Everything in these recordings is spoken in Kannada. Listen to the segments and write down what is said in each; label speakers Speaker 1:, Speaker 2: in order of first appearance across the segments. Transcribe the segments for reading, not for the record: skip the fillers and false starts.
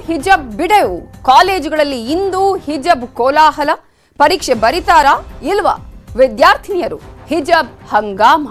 Speaker 1: ಹಿಜಬ್ ಬಿಡೆವು ಕಾಲೇಜುಗಳಲ್ಲಿ ಇಂದು ಹಿಜಬ್ ಕೋಲಾಹಲ ಪರೀಕ್ಷೆ ಬರಿತಾರಾ ಇಲ್ವಾ ವಿದ್ಯಾರ್ಥಿನಿಯರು ಹಿಜಬ್ ಹಂಗಾಮ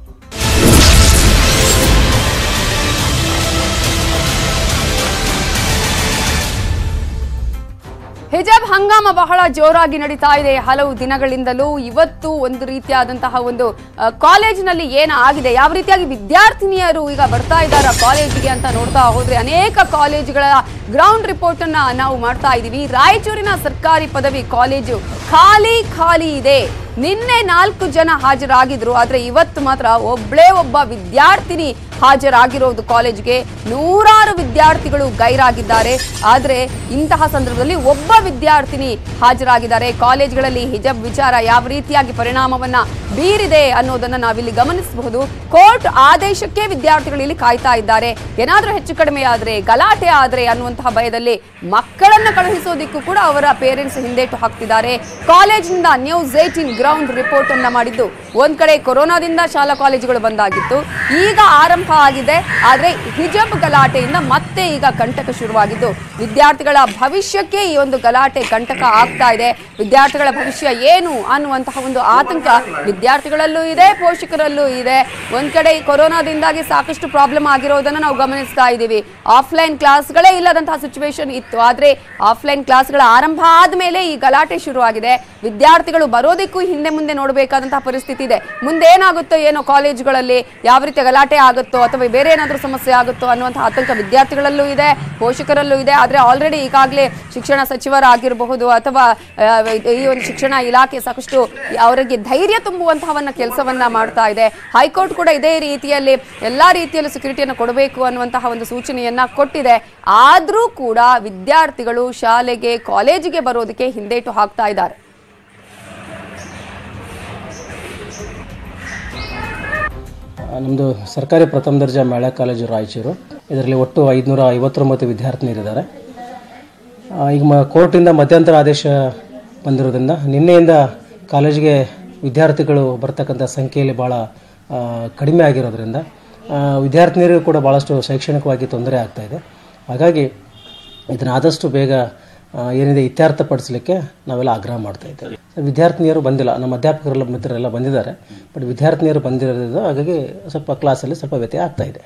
Speaker 1: ಹಿಜಾಬ್ ಹಂಗಾಮ ಬಹಳ ಜೋರಾಗಿ ನಡೀತಾ ಇದೆ ಹಲವು ದಿನಗಳಿಂದಲೂ ಇವತ್ತು ಒಂದು ರೀತಿಯಾದಂತಹ ಒಂದು ಕಾಲೇಜಿನಲ್ಲಿ ಏನಾಗಿದೆ ಯಾವ ರೀತಿಯಾಗಿ ವಿದ್ಯಾರ್ಥಿನಿಯರು ಈಗ ಬರ್ತಾ ಇದ್ದಾರೆ ಕಾಲೇಜಿಗೆ ಅಂತ ನೋಡ್ತಾ ಹೋದ್ರೆ ಅನೇಕ ಕಾಲೇಜುಗಳ ಗ್ರೌಂಡ್ ರಿಪೋರ್ಟ್ ಅನ್ನ ನಾವು ಮಾಡ್ತಾ ಇದೀವಿ ರಾಯಚೂರಿನ ಸರ್ಕಾರಿ ಪದವಿ ಕಾಲೇಜು ಖಾಲಿ ಇದೆ ನಿನ್ನೆ 4 ಜನ ಹಾಜರಾಗಿದ್ರು ಆದ್ರೆ ಇವತ್ತು ಮಾತ್ರ ಒಬ್ಬ ವಿದ್ಯಾರ್ಥಿನಿ ಹಾಜರಾಗಿರೋದು ಕಾಲೇಜ್ಗೆ ನೂರಾರು ವಿದ್ಯಾರ್ಥಿಗಳು ಗೈರಾಗಿದ್ದಾರೆ ಆದ್ರೆ ಇಂತಹ ಸಂದರ್ಭದಲ್ಲಿ ಒಬ್ಬ ವಿದ್ಯಾರ್ಥಿನಿ ಹಾಜರಾಗಿದ್ದಾರೆ ಕಾಲೇಜ್ಗಳಲ್ಲಿ ಹಿಜಬ್ ವಿಚಾರ ಯಾವ ರೀತಿಯಾಗಿ ಪರಿಣಾಮವನ್ನ ಬೀರಿದೆ ಅನ್ನೋದನ್ನ ನಾವಿಲ್ಲಿ ಗಮನಿಸಬಹುದು ಕೋರ್ಟ್ ಆದೇಶಕ್ಕೆ ವಿದ್ಯಾರ್ಥಿಗಳು ಇಲ್ಲಿ ಕಾಯ್ತಾ ಇದ್ದಾರೆ ಏನಾದ್ರೂ ಹೆಚ್ಚು ಕಡಿಮೆ ಆದ್ರೆ ಗಲಾಟೆ ಆದ್ರೆ ಅನ್ನುವಂತಹ ಭಯದಲ್ಲಿ ಮಕ್ಕಳನ್ನ ಕಳುಹಿಸೋದಕ್ಕೂ ಕೂಡ ಅವರ ಪೇರೆಂಟ್ಸ್ ಹಿಂದೇಟು ಹಾಕ್ತಿದ್ದಾರೆ ಕಾಲೇಜಿನಿಂದ ನ್ಯೂಸ್ 18 ಗ್ರೌಂಡ್ ರಿಪೋರ್ಟ್ ಅನ್ನ ಮಾಡಿದ್ದು ಒಂದ್ ಕಡೆ ಕೊರೋನಾದಿಂದ ಶಾಲಾ ಕಾಲೇಜುಗಳು ಬಂದಾಗಿತ್ತು ಈಗ ಆರಂಭ ಆಗಿದೆ ಆದ್ರೆ ಹಿಜಬ್ ಗಲಾಟೆಯಿಂದ ಮತ್ತೆ ಈಗ ಕಂಟಕ ಶುರುವಾಗಿದ್ದು ವಿದ್ಯಾರ್ಥಿಗಳ ಭವಿಷ್ಯಕ್ಕೆ ಈ ಒಂದು ಗಲಾಟೆ ಕಂಟಕ ಆಗ್ತಾ ಇದೆ ವಿದ್ಯಾರ್ಥಿಗಳ ಭವಿಷ್ಯ ಏನು ಅನ್ನುವಂತಹ ಒಂದು ಆತಂಕ ವಿದ್ಯಾರ್ಥಿಗಳಲ್ಲೂ ಇದೆ ಪೋಷಕರಲ್ಲೂ ಇದೆ ಒಂದ್ ಕಡೆ ಕೊರೋನಾದಿಂದಾಗಿ ಸಾಕಷ್ಟು ಪ್ರಾಬ್ಲಮ್ ಆಗಿರೋದನ್ನ ನಾವು ಗಮನಿಸ್ತಾ ಇದ್ದೀವಿ ಆಫ್ಲೈನ್ ಕ್ಲಾಸ್ಗಳೇ ಇಲ್ಲದಂತಹ ಸಿಚುವೇಶನ್ ಇತ್ತು ಆದ್ರೆ ಆಫ್ಲೈನ್ ಕ್ಲಾಸ್ಗಳ ಆರಂಭ ಆದ್ಮೇಲೆ ಈ ಗಲಾಟೆ ಶುರುವಾಗಿದೆ ವಿದ್ಯಾರ್ಥಿಗಳು ಬರೋದಕ್ಕೂ ಹಿಂದೆ ಮುಂದೆ ನೋಡಬೇಕಾದಂತಹ ಪರಿಸ್ಥಿತಿ ಇದೆ ಮುಂದೆ ಏನಾಗುತ್ತೋ ಏನೋ ಕಾಲೇಜುಗಳಲ್ಲಿ ಯಾವ ರೀತಿ ಗಲಾಟೆ ಆಗುತ್ತೋ ಅಥವಾ ಬೇರೆ ಏನಾದರೂ ಸಮಸ್ಯೆ ಆಗುತ್ತೋ ಅನ್ನುವಂತಹ ಆತಂಕ ವಿದ್ಯಾರ್ಥಿಗಳಲ್ಲೂ ಇದೆ ಪೋಷಕರಲ್ಲೂ ಇದೆ ಆದ್ರೆ ಆಲ್ರೆಡಿ ಈಗಾಗಲೇ ಶಿಕ್ಷಣ ಸಚಿವರಾಗಿರಬಹುದು ಅಥವಾ ಈ ಒಂದು ಶಿಕ್ಷಣ ಇಲಾಖೆ ಸಾಕಷ್ಟು ಅವರಿಗೆ ಧೈರ್ಯ ತುಂಬುವಂತಹವನ್ನ ಕೆಲಸವನ್ನ ಮಾಡ್ತಾ ಇದೆ ಹೈಕೋರ್ಟ್ ಕೂಡ ಇದೇ ರೀತಿಯಲ್ಲಿ ಎಲ್ಲಾ ರೀತಿಯಲ್ಲೂ ಸೆಕ್ಯೂರಿಟಿಯನ್ನು ಕೊಡಬೇಕು ಅನ್ನುವಂತಹ ಒಂದು ಸೂಚನೆಯನ್ನ ಕೊಟ್ಟಿದೆ ಆದ್ರೂ ಕೂಡ ವಿದ್ಯಾರ್ಥಿಗಳು ಶಾಲೆಗೆ ಕಾಲೇಜಿಗೆ ಬರೋದಕ್ಕೆ ಹಿಂದೇಟು ಹಾಕ್ತಾ ಇದ್ದಾರೆ
Speaker 2: ನಮ್ಮದು ಸರ್ಕಾರಿ ಪ್ರಥಮ ದರ್ಜೆ ಮಹಿಳಾ ಕಾಲೇಜು ರಾಯಚೂರು ಇದರಲ್ಲಿ ಒಟ್ಟು 559 ವಿದ್ಯಾರ್ಥಿನಿಯರಿದ್ದಾರೆ ಈಗ ಕೋರ್ಟಿಂದ ಮಧ್ಯಂತರ ಆದೇಶ ಬಂದಿರೋದ್ರಿಂದ ನಿನ್ನೆಯಿಂದ ಕಾಲೇಜಿಗೆ ವಿದ್ಯಾರ್ಥಿಗಳು ಬರ್ತಕ್ಕಂಥ ಸಂಖ್ಯೆಯಲ್ಲಿ ಭಾಳ ಕಡಿಮೆ ಆಗಿರೋದ್ರಿಂದ ವಿದ್ಯಾರ್ಥಿನಿಯರಿಗೂ ಕೂಡ ಭಾಳಷ್ಟು ಶೈಕ್ಷಣಿಕವಾಗಿ ತೊಂದರೆ ಆಗ್ತಾಯಿದೆ ಹಾಗಾಗಿ ಇದನ್ನು ಆದಷ್ಟು ಬೇಗ ಏನಿದೆ ಇತ್ಯರ್ಥಪಡಿಸಲಿಕ್ಕೆ ನಾವೆಲ್ಲ ಆಗ್ರಹ ಮಾಡ್ತಾ ಇದ್ದೇವೆ ವಿದ್ಯಾರ್ಥಿನಿಯರು ಬಂದಿಲ್ಲ ನಮ್ಮ ಅಧ್ಯಾಪಕರೆಲ್ಲ ಮಿತ್ರರೆಲ್ಲ ಬಂದಿದ್ದಾರೆ ಬಟ್ ವಿದ್ಯಾರ್ಥಿನಿಯರು ಬಂದಿರೋದ್ರಿಂದ ಹಾಗಾಗಿ ಸ್ವಲ್ಪ ಕ್ಲಾಸಲ್ಲಿ ಸ್ವಲ್ಪ ವ್ಯತ್ಯಯ ಆಗ್ತಾ ಇದೆ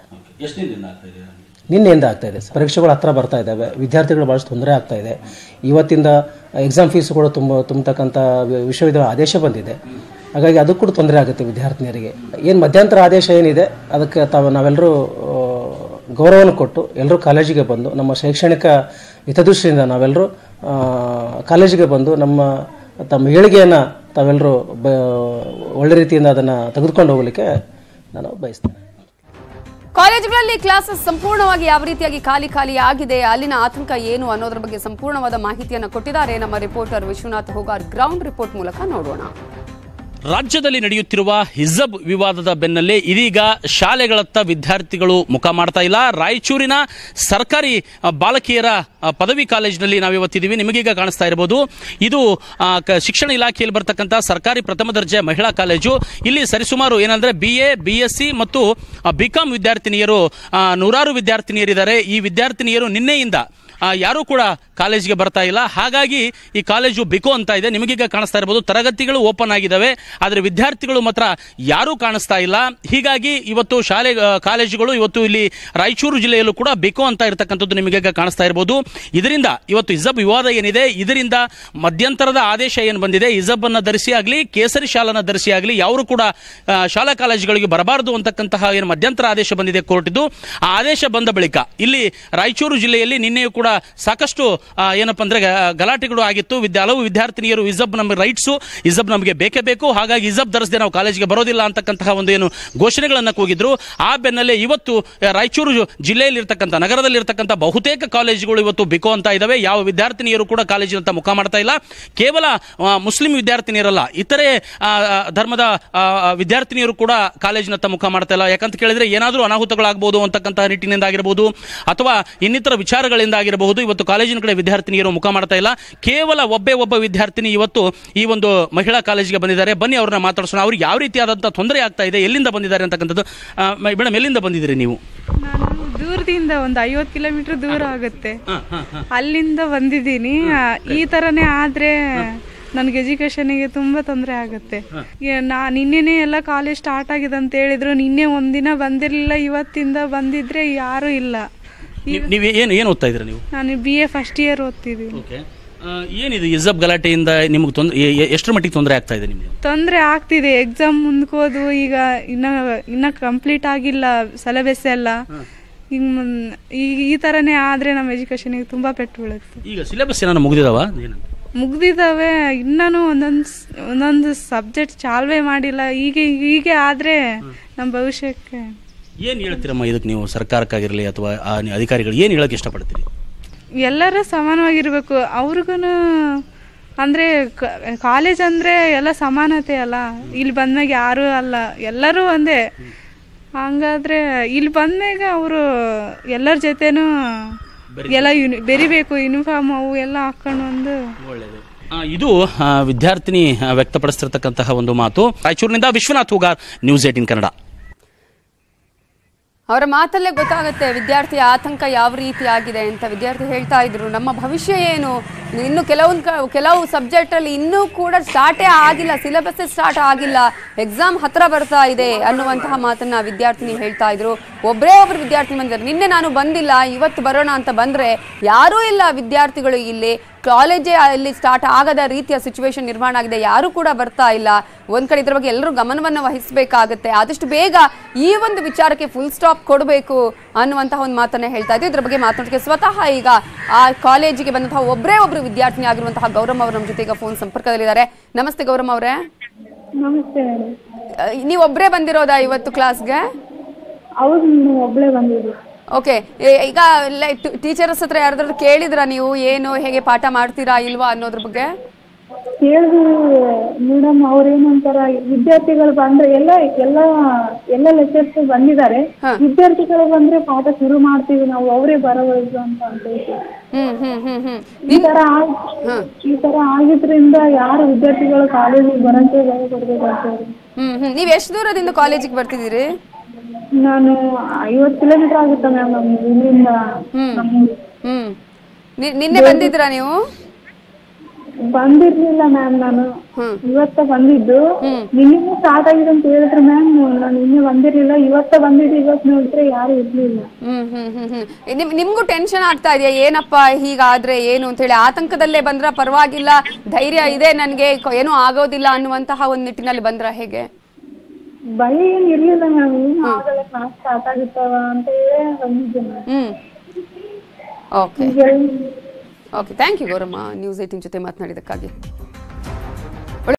Speaker 2: ನಿನ್ನೆಯಿಂದ ಆಗ್ತಾ ಇದೆ ಪರೀಕ್ಷೆಗಳು ಹತ್ರ ಬರ್ತಾ ಇದ್ದಾವೆ ವಿದ್ಯಾರ್ಥಿಗಳು ಭಾಳಷ್ಟು ತೊಂದರೆ ಆಗ್ತಾ ಇದೆ ಇವತ್ತಿಂದ ಎಕ್ಸಾಮ್ ಫೀಸ್ ಕೂಡ ತುಂಬತಕ್ಕಂಥ ವಿಶ್ವವಿದ್ಯಾಲಯ ಆದೇಶ ಬಂದಿದೆ ಹಾಗಾಗಿ ಅದಕ್ಕೂ ಕೂಡ ತೊಂದರೆ ಆಗುತ್ತೆ ವಿದ್ಯಾರ್ಥಿನಿಯರಿಗೆ ಏನು ಮಧ್ಯಂತರ ಆದೇಶ ಏನಿದೆ ಅದಕ್ಕೆ ನಾವೆಲ್ಲರೂ ಗೌರವವನ್ನು ಕೊಟ್ಟು ಎಲ್ಲರೂ ಕಾಲೇಜಿಗೆ ಬಂದು ನಮ್ಮ ಶೈಕ್ಷಣಿಕ ಹಿತದೃಷ್ಟಿಯಿಂದ ನಾವೆಲ್ಲರೂ ಕಾಲೇಜಿಗೆ ಬಂದು ತಮ್ಮ ಏಳಿಗೆಯನ್ನು ತಾವೆಲ್ಲರೂ ಒಳ್ಳೆ ರೀತಿಯಿಂದ ಅದನ್ನು ತೆಗೆದುಕೊಂಡು ಹೋಗಲಿಕ್ಕೆ ನಾನು ಬಯಸ್ತೇನೆ
Speaker 1: ಕಾಲೇಜುಗಳಲ್ಲಿ ಕ್ಲಾಸಸ್ ಸಂಪೂರ್ಣವಾಗಿ ಯಾವ ರೀತಿಯಾಗಿ ಖಾಲಿ ಆಗಿದೆ ಅಲ್ಲಿನ ಆತಂಕ ಏನು ಅನ್ನೋದ್ರ ಬಗ್ಗೆ ಸಂಪೂರ್ಣವಾದ ಮಾಹಿತಿಯನ್ನು ಕೊಟ್ಟಿದ್ದಾರೆ ನಮ್ಮ reporter Vishwanath Hugar ground report ಮೂಲಕ ನೋಡೋಣ
Speaker 3: ರಾಜ್ಯದಲ್ಲಿ ನಡೆಯುತ್ತಿರುವ ಹಿಜಬ್ ವಿವಾದದ ಬೆನ್ನಲ್ಲೇ ಇದೀಗ ಶಾಲೆಗಳತ್ತ ವಿದ್ಯಾರ್ಥಿಗಳು ಮುಖ ಮಾಡ್ತಾ ಇಲ್ಲ ರಾಯಚೂರಿನ ಸರ್ಕಾರಿ ಬಾಲಕಿಯರ ಪದವಿ ಕಾಲೇಜಿನಲ್ಲಿ ನಾವಿವತ್ತಿದ್ದೀವಿ ನಿಮಗೀಗ ಕಾಣಿಸ್ತಾ ಇರಬಹುದು ಇದು ಶಿಕ್ಷಣ ಇಲಾಖೆಯಲ್ಲಿ ಬರ್ತಕ್ಕಂಥ ಸರ್ಕಾರಿ ಪ್ರಥಮ ದರ್ಜೆ ಮಹಿಳಾ ಕಾಲೇಜು ಇಲ್ಲಿ ಸರಿಸುಮಾರು ಏನಂದ್ರೆ BA BSc ಮತ್ತು BCom ವಿದ್ಯಾರ್ಥಿನಿಯರು ನೂರಾರು ವಿದ್ಯಾರ್ಥಿನಿಯರಿದ್ದಾರೆ ಈ ವಿದ್ಯಾರ್ಥಿನಿಯರು ನಿನ್ನೆಯಿಂದ ಯಾರೂ ಕೂಡ ಕಾಲೇಜಿಗೆ ಬರ್ತಾ ಇಲ್ಲ ಹಾಗಾಗಿ ಈ ಕಾಲೇಜು ಬಿಕೋ ಅಂತ ಇದೆ ನಿಮಗೀಗ ಕಾಣಿಸ್ತಾ ಇರಬಹುದು ತರಗತಿಗಳು ಓಪನ್ ಆಗಿದ್ದಾವೆ ಆದರೆ ವಿದ್ಯಾರ್ಥಿಗಳು ಮಾತ್ರ ಯಾರೂ ಕಾಣಿಸ್ತಾ ಇಲ್ಲ ಹೀಗಾಗಿ ಇವತ್ತು ಕಾಲೇಜುಗಳು ಇವತ್ತು ಇಲ್ಲಿ ರಾಯಚೂರು ಜಿಲ್ಲೆಯಲ್ಲೂ ಕೂಡ ಬಿಕೋ ಅಂತ ಇರತಕ್ಕಂಥದ್ದು ನಿಮಗೀಗ ಕಾಣಿಸ್ತಾ ಇರಬಹುದು ಇದರಿಂದ ಇವತ್ತು ಹಿಜಬ್ ವಿವಾದ ಏನಿದೆ ಇದರಿಂದ ಮಧ್ಯಂತರದ ಆದೇಶ ಏನು ಬಂದಿದೆ ಹಿಜಬ್ ಅನ್ನ ಧರಿಸಿ ಆಗಲಿ ಕೇಸರಿ ಶಾಲನ್ನ ಧರಿಸಿ ಆಗಲಿ ಯಾರು ಕೂಡ ಶಾಲಾ ಕಾಲೇಜುಗಳಿಗೆ ಬರಬಾರದು ಅಂತಕ್ಕಂತಹ ಏನು ಮಧ್ಯಂತರ ಆದೇಶ ಬಂದಿದೆ ಕೋರ್ಟ್ ಇದು ಆ ಆದೇಶ ಬಂದ ಬಳಿಕ ಇಲ್ಲಿ ರಾಯಚೂರು ಜಿಲ್ಲೆಯಲ್ಲಿ ನಿನ್ನೆಯೂ ಕೂಡ ಸಾಕಷ್ಟು ಏನಪ್ಪ ಅಂದ್ರೆ ಗಲಾಟೆಗಳು ಆಗಿತ್ತು ಹಲವು ವಿದ್ಯಾರ್ಥಿನಿಯರು ಹಿಜಬ್ ನಮಗೆ ರೈಟ್ಸು ಹಿಜಬ್ ನಮಗೆ ಬೇಕೇ ಬೇಕು ಹಾಗಾಗಿ ಹಿಜಬ್ ಧರಿಸದೆ ನಾವು ಕಾಲೇಜಿಗೆ ಬರೋದಿಲ್ಲ ಅಂತಕ್ಕಂತಹ ಒಂದು ಏನು ಘೋಷಣೆಗಳನ್ನು ಕೂಗಿದ್ರು ಆ ಬೆನ್ನಲ್ಲೇ ಇವತ್ತು ರಾಯಚೂರು ಜಿಲ್ಲೆಯಲ್ಲಿರ್ತಕ್ಕಂಥ ನಗರದಲ್ಲಿರ್ತಕ್ಕಂಥ ಬಹುತೇಕ ಕಾಲೇಜುಗಳು ಇವತ್ತು ಬಿಕೋ ಅಂತ ಇದ್ದಾವೆ ಯಾವ ವಿದ್ಯಾರ್ಥಿನಿಯರು ಕೂಡ ಕಾಲೇಜಿನಂತ ಮುಖ ಮಾಡ್ತಾ ಇಲ್ಲ ಕೇವಲ ಮುಸ್ಲಿಂ ವಿದ್ಯಾರ್ಥಿನಿಯರಲ್ಲ ಇತರೆ ಧರ್ಮದ ವಿದ್ಯಾರ್ಥಿನಿಯರು ಕೂಡ ಕಾಲೇಜಿನಂತ ಮುಖ ಮಾಡ್ತಾ ಇಲ್ಲ ಯಾಕಂತ ಕೇಳಿದ್ರೆ ಏನಾದರೂ ಅನಾಹುತಗಳಾಗಬಹುದು ಅಂತಕ್ಕಂತಹ ನಿಟ್ಟಿನಿಂದ ಆಗಿರಬಹುದು ಅಥವಾ ಇನ್ನಿತರ ವಿಚಾರಗಳಿಂದ ಆಗಿರಬಹುದು ಇವತ್ತು ಕಾಲೇಜಿನ ಕಡೆ ವಿದ್ಯಾರ್ಥಿನಿಯರು ಮುಖ ಮಾಡ್ತಾ ಇಲ್ಲ ಕೇವಲ ಒಬ್ಬ ವಿದ್ಯಾರ್ಥಿನಿ ಇವತ್ತು ಈ ಒಂದು ಮಹಿಳಾ ಕಾಲೇಜಿಗೆ ಬಂದಿದ್ದಾರೆ ಬನ್ನಿ ಅವ್ರನ್ನ ಮಾತಾಡ್ಸೋಣ ಅವ್ರಿಗೆ ಯಾವ ರೀತಿಯಾದಂಥ ತೊಂದರೆ ಆಗ್ತಾ ಇದೆ ಎಲ್ಲಿಂದ ಬಂದಿದ್ದಾರೆ ಅಂತಕ್ಕಂಥದ್ದು ಮೇಡಮ್ ಎಲ್ಲಿಂದ ಬಂದಿದ್ದೀರಿ ನೀವು
Speaker 4: ನಾನು ದೂರದಿಂದ ಒಂದು 50 ಕಿಲೋಮೀಟರ್ ದೂರ ಆಗುತ್ತೆ, ಅಲ್ಲಿಂದ ಬಂದಿದ್ದೀನಿ. ಈ ತರನೇ ಆದ್ರೆ ನನಗೆ ಎಜುಕೇಶನ್ಗೆ ತುಂಬಾ ತೊಂದರೆ ಆಗುತ್ತೆ. ನಿನ್ನೆನೆ ಎಲ್ಲ ಕಾಲೇಜ್ ಸ್ಟಾರ್ಟ್ ಆಗಿದೆ ಅಂತ ಹೇಳಿದ್ರು, ನಿನ್ನೆ ಒಂದಿನ ಬಂದಿರಲಿಲ್ಲ, ಇವತ್ತಿಂದ ಬಂದಿದ್ರೆ ಯಾರು ಇಲ್ಲ.
Speaker 3: ನೀವು ಏನು ಓದ್ತಾ ಇದ್ದೀರಾ ನೀವು?
Speaker 4: ನಾನು BA ಫಸ್ಟ್ ಇಯರ್ ಓದ್ತಿದ್ದೀನಿ.
Speaker 3: ಏನಿದೆ ಹಿಜಾಬ್ ಗಲಾಟೆಯಿಂದ ನಿಮ್ಗೆ ಎಷ್ಟರ ಮಟ್ಟಿಗೆ ತೊಂದರೆ ಆಗ್ತಾ ಇದೆ? ನಿಮಗೆ
Speaker 4: ತೊಂದರೆ ಆಗ್ತಿದೆ. ಎಕ್ಸಾಮ್ ಮುಂದ್ಕೋದು ಈಗ ಇನ್ನ ಕಂಪ್ಲೀಟ್ ಆಗಿಲ್ಲ ಸಿಲೆಬಸ್ ಎಲ್ಲ. ಈ ತರನೇ ಆದ್ರೆ ನಮ್ಮ ಎಜುಕೇಶನ್ಗೆ ತುಂಬಾ ಪೆಟ್ಟು ಬೀಳುತ್ತೆ.
Speaker 3: ಈಗ ಸಿಲೆಬಸ್ ಏನಾದ್ರು
Speaker 4: ಮುಗ್ದಿದ್ದಾವೆ, ಇನ್ನೂ ಒಂದೊಂದು ಸಬ್ಜೆಕ್ಟ್ ಚಾಲ್ವೆ ಮಾಡಿಲ್ಲ. ಹೀಗೆ ಆದ್ರೆ ನಮ್ಮ ಭವಿಷ್ಯಕ್ಕೆ
Speaker 3: ಏನು ಹೇಳ್ತೀರಮ್ಮ? ಇದಕ್ಕೆ ನೀವು ಸರ್ಕಾರಕ್ಕಾಗಿರಲಿ ಅಥವಾ ಅಧಿಕಾರಿಗಳು ಏನು ಹೇಳಕ್ಕೆ ಇಷ್ಟಪಡ್ತೀರಿ?
Speaker 4: ಎಲ್ಲರೂ ಸಮಾನವಾಗಿರ್ಬೇಕು. ಅವ್ರಿಗೂ ಅಂದ್ರೆ ಕಾಲೇಜ್ ಅಂದ್ರೆ ಎಲ್ಲ ಸಮಾನತೆ ಅಲ್ಲ. ಇಲ್ಲಿ ಬಂದ್ಮ್ಯಾಗ ಯಾರು ಅಲ್ಲ, ಎಲ್ಲರೂ ಒಂದೇ. ಹಂಗಾದ್ರೆ ಇಲ್ಲಿ ಬಂದ್ಮ್ಯಾಗ ಅವರು ಎಲ್ಲರ ಜೊತೆನೂ ಎಲ್ಲ ಬೆರಿಬೇಕು. ಯೂನಿಫಾರ್ಮ್ ಅವು ಎಲ್ಲ ಹಾಕೊಂಡು ಒಂದು
Speaker 3: ಒಳ್ಳೆಯದು. ಇದು ವಿದ್ಯಾರ್ಥಿನಿ ವ್ಯಕ್ತಪಡಿಸ್ತಿರ್ತಕ್ಕಂತಹ ಒಂದು ಮಾತು. ರಾಯಚೂರಿನಿಂದ ವಿಶ್ವನಾಥ್ ಹೂಗಾರ್, ನ್ಯೂಸ್ 18 ಕನ್ನಡ.
Speaker 1: ಅವರ ಮಾತಲ್ಲೇ ಗೊತ್ತಾಗುತ್ತೆ ವಿದ್ಯಾರ್ಥಿಯ ಆತಂಕ ಯಾವ ರೀತಿ ಆಗಿದೆ ಅಂತ. ವಿದ್ಯಾರ್ಥಿ ಹೇಳ್ತಾ ಇದ್ರು, ನಮ್ಮ ಭವಿಷ್ಯ ಏನು, ಇನ್ನು ಕೆಲವು ಸಬ್ಜೆಕ್ಟಲ್ಲಿ ಇನ್ನೂ ಕೂಡ ಸ್ಟಾರ್ಟೇ ಆಗಿಲ್ಲ, ಸಿಲೆಬಸ್ಸೇ ಸ್ಟಾರ್ಟ್ ಆಗಿಲ್ಲ, ಎಕ್ಸಾಮ್ ಹತ್ರ ಬರ್ತಾ ಇದೆ ಅನ್ನುವಂತಹ ಮಾತನ್ನ ವಿದ್ಯಾರ್ಥಿನಿ ಹೇಳ್ತಾ ಇದ್ರು. ಒಬ್ಬರೇ ಒಬ್ರು ವಿದ್ಯಾರ್ಥಿ ಬಂದಿದ್ದಾರೆ. ನಿನ್ನೆ ನಾನು ಬಂದಿಲ್ಲ, ಇವತ್ತು ಬರೋಣ ಅಂತ ಬಂದರೆ ಯಾರೂ ಇಲ್ಲ ವಿದ್ಯಾರ್ಥಿಗಳು. ಇಲ್ಲಿ ಕಾಲೇಜೇ ಅಲ್ಲಿ ಸ್ಟಾರ್ಟ್ ಆಗದ ರೀತಿಯ ಸಿಚುವೇಶನ್ ನಿರ್ಮಾಣ ಆಗಿದೆ, ಯಾರು ಕೂಡ ಬರ್ತಾ ಇಲ್ಲ. ಒಂದ್ ಕಡೆ ಇದ್ರ ಬಗ್ಗೆ ಎಲ್ಲರೂ ಗಮನವನ್ನು ವಹಿಸಬೇಕಾಗುತ್ತೆ. ಆದಷ್ಟು ಬೇಗ ಈ ಒಂದು ವಿಚಾರಕ್ಕೆ ಫುಲ್ ಸ್ಟಾಪ್ ಕೊಡಬೇಕು ಅನ್ನುವಂತಹ ಒಂದು ಮಾತನ್ನ ಹೇಳ್ತಾ ಇದ್ರು. ಇದ್ರ ಬಗ್ಗೆ ಮಾತನಾಡೋದಕ್ಕೆ ಸ್ವತಃ ಈಗ ಆ ಕಾಲೇಜಿಗೆ ಬಂದಂತಹ ಒಬ್ಬರೇ ಒಬ್ರು ವಿದ್ಯಾರ್ಥಿನಿ ಆಗಿರುವಂತಹ ಗೌರಮ್ಮ ಅವರು ನಮ್ಮ ಜೊತೆ ಈಗ ಫೋನ್ ಸಂಪರ್ಕದಲ್ಲಿದ್ದಾರೆ. ನಮಸ್ತೆ ಗೌರಮ್ಮ ಅವರೇ.
Speaker 5: ನಮಸ್ತೆ.
Speaker 1: ನೀವು ಒಬ್ಬರೇ ಬಂದಿರೋದಾ ಇವತ್ತು ಕ್ಲಾಸ್ಗೆ?
Speaker 5: ಹೌದು, ಒಬ್ಬಳೇ ಬಂದಿದ್ದು.
Speaker 1: ಓಕೆ, ಈಗ ಟೀಚರ್ಸ್ ಹತ್ರ ಯಾರಾದ್ರೂ ಕೇಳಿದ್ರಾ ನೀವು ಏನು ಹೇಗೆ ಪಾಠ ಮಾಡ್ತೀರಾ ಇಲ್ವಾ ಅನ್ನೋದ್ರ ಬಗ್ಗೆ?
Speaker 5: ಕೇಳಿದ್ವಿ ಮೇಡಮ್. ಅವ್ರೇನಂತಾರ, ವಿದ್ಯಾರ್ಥಿಗಳು ಬಂದ್ರೆ ಎಲ್ಲ ಲೆಕ್ಚರ್ಸ್ ಬಂದಿದ್ದಾರೆ, ವಿದ್ಯಾರ್ಥಿಗಳು ಬಂದ್ರೆ ಪಾಠ ಶುರು ಮಾಡ್ತೀವಿ ನಾವು, ಅವರೇ ಬರಬಹುದು ಅಂತ ಈ ತರ ಆಗಿದ್ರಿಂದ ಯಾರು ವಿದ್ಯಾರ್ಥಿಗಳು ಕಾಲೇಜಿಗೆ ಬರಂತೆ ಭಯಪಡ್ಬೇಕಾಗ್ತದೆ.
Speaker 1: ನೀವ್ ಎಷ್ಟು ದೂರದಿಂದ ಕಾಲೇಜಿಗೆ ಬರ್ತಿದ್ದೀರಿ?
Speaker 5: ನಾನು 50 ಕಿಲೋಮೀಟರ್ ಆಗುತ್ತೆ ಮ್ಯಾಮ್ ಇಲ್ಲಿಂದ.
Speaker 1: ನಿನ್ನೆ ಬಂದಿದ್ರಾ ನೀವು?
Speaker 5: ಬಂದಿರ್ಲಿಲ್ಲ ಮ್ಯಾಮ್, ನಾನು ಇವತ್ತ ಬಂದಿದ್ದು. ನಿನ್ನೆ ಸ್ಟಾರ್ಟ್ ಆಗಿದೆ ಅಂತ ಹೇಳಿದ್ರು ಮ್ಯಾಮ್, ನಾನು ನಿನ್ನೆ ಬಂದಿರ್ಲಿಲ್ಲ, ಇವತ್ತ ಬಂದಿದ್ದು. ಇವತ್ತು ನೋಡಿದ್ರೆ ಯಾರು ಇರ್ಲಿಲ್ಲ.
Speaker 1: ನಿಮ್ಗೂ ಟೆನ್ಷನ್ ಆಗ್ತಾ ಇದೆಯಾ? ಏನಪ್ಪಾ ಹೀಗಾದ್ರೆ ಏನು ಅಂತ ಹೇಳಿ ಆತಂಕದಲ್ಲೇ ಬಂದ್ರ? ಪರವಾಗಿಲ್ಲ, ಧೈರ್ಯ ಇದೆ ನನ್ಗೆ, ಏನೂ ಆಗೋದಿಲ್ಲ ಅನ್ನುವಂತಹ ಒಂದ್ ನಿಟ್ಟಿನಲ್ಲಿ ಬಂದ್ರ ಹೇಗೆ?
Speaker 5: ಭಯ ಏನ್ ಇರ್ಲಿಲ್ಲ ಮ್ಯಾಮ್. ಆಗಲೇ ಕ್ಲಾಸ್ ಸ್ಟಾರ್ಟ್ ಆಗುತ್ತವ ಅಂತ ಹೇಳಿ ಬಂದಿದ್ದೆ.
Speaker 1: Okay, thank you Gowramma news 18 ಜೊತೆ ಮಾತನಾಡಿದಕ್ಕಾಗಿ.